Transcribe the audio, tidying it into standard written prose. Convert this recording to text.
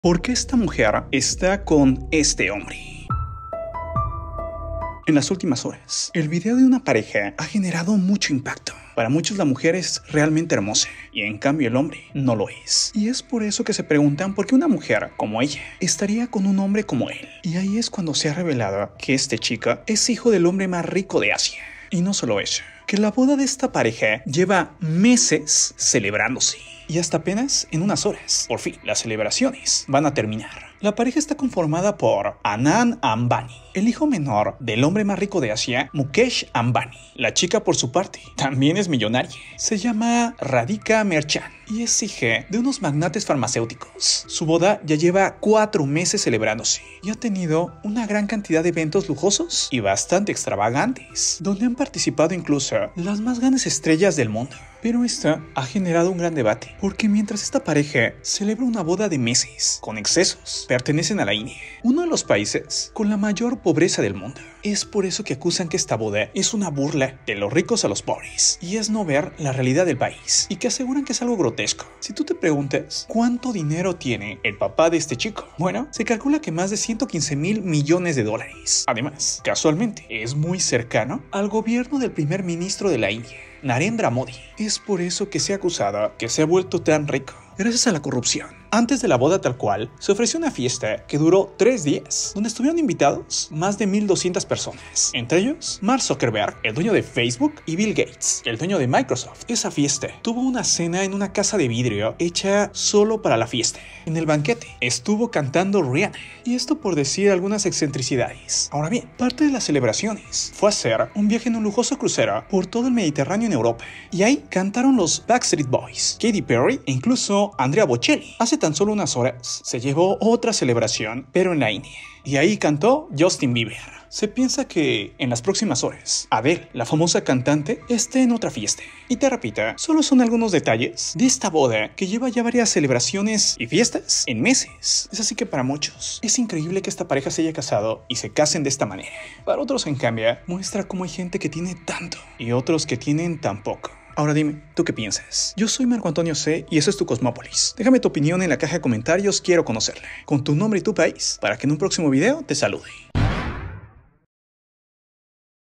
¿Por qué esta mujer está con este hombre? En las últimas horas, el video de una pareja ha generado mucho impacto. Para muchos la mujer es realmente hermosa y en cambio el hombre no lo es. Y es por eso que se preguntan por qué una mujer como ella estaría con un hombre como él. Y ahí es cuando se ha revelado que este chico es hijo del hombre más rico de Asia. Y no solo eso, que la boda de esta pareja lleva meses celebrándose. Y hasta apenas en unas horas, por fin, las celebraciones van a terminar. La pareja está conformada por Anand Ambani, el hijo menor del hombre más rico de Asia, Mukesh Ambani. La chica, por su parte, también es millonaria. Se llama Radhika Merchant y es hija de unos magnates farmacéuticos. Su boda ya lleva 4 meses celebrándose y ha tenido una gran cantidad de eventos lujosos y bastante extravagantes, donde han participado incluso las más grandes estrellas del mundo. Pero esta ha generado un gran debate, porque mientras esta pareja celebra una boda de meses con excesos, pertenecen a la India, uno de los países con la mayor pobreza del mundo. Es por eso que acusan que esta boda es una burla de los ricos a los pobres, y es no ver la realidad del país, y que aseguran que es algo grotesco. Si tú te preguntas cuánto dinero tiene el papá de este chico, bueno, se calcula que más de 115,000 millones de dólares. Además, casualmente, es muy cercano al gobierno del primer ministro de la India, Narendra Modi. Es por eso que se ha acusado que se ha vuelto tan rico gracias a la corrupción. Antes de la boda tal cual, se ofreció una fiesta que duró 3 días, donde estuvieron invitados más de 1,200 personas, entre ellos Mark Zuckerberg, el dueño de Facebook, y Bill Gates, el dueño de Microsoft. Esa fiesta tuvo una cena en una casa de vidrio hecha solo para la fiesta. En el banquete estuvo cantando Rihanna, y esto por decir algunas excentricidades. Ahora bien, parte de las celebraciones fue hacer un viaje en un lujoso crucero por todo el Mediterráneo en Europa, y ahí cantaron los Backstreet Boys, Katy Perry e incluso Andrea Bocelli. Hace tan solo unas horas se llevó otra celebración, pero en la India, y ahí cantó Justin Bieber. Se piensa que en las próximas horas, Adele, la famosa cantante, esté en otra fiesta. Y te repito, solo son algunos detalles de esta boda que lleva ya varias celebraciones y fiestas en meses. Es así que para muchos es increíble que esta pareja se haya casado y se casen de esta manera. Para otros, en cambio, muestra cómo hay gente que tiene tanto y otros que tienen tan poco. Ahora dime, ¿tú qué piensas? Yo soy Marco Antonio C. y eso es tu Cosmópolis. Déjame tu opinión en la caja de comentarios, quiero conocerla, con tu nombre y tu país, para que en un próximo video te salude.